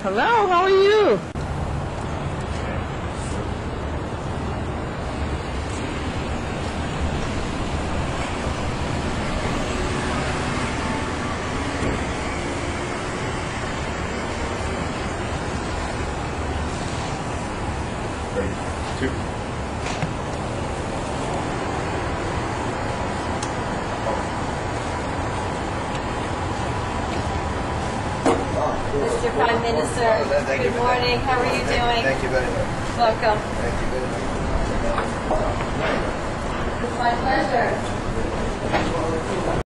Hello, how are you? Two. Mr. Prime Minister, good morning. How are you doing? Thank you very much. Welcome. Thank you very much. It's my pleasure.